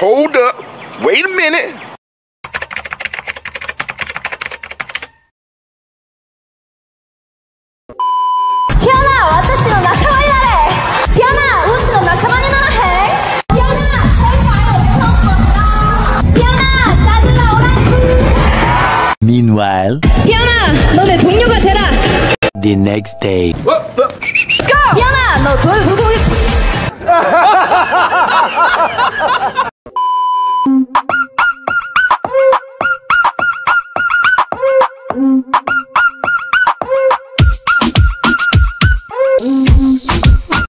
Hold up. Wait a minute. Meanwhile, 피아나, 너 내 동료가 되라. the next day. Let's go. 피아나, 너 도둑이.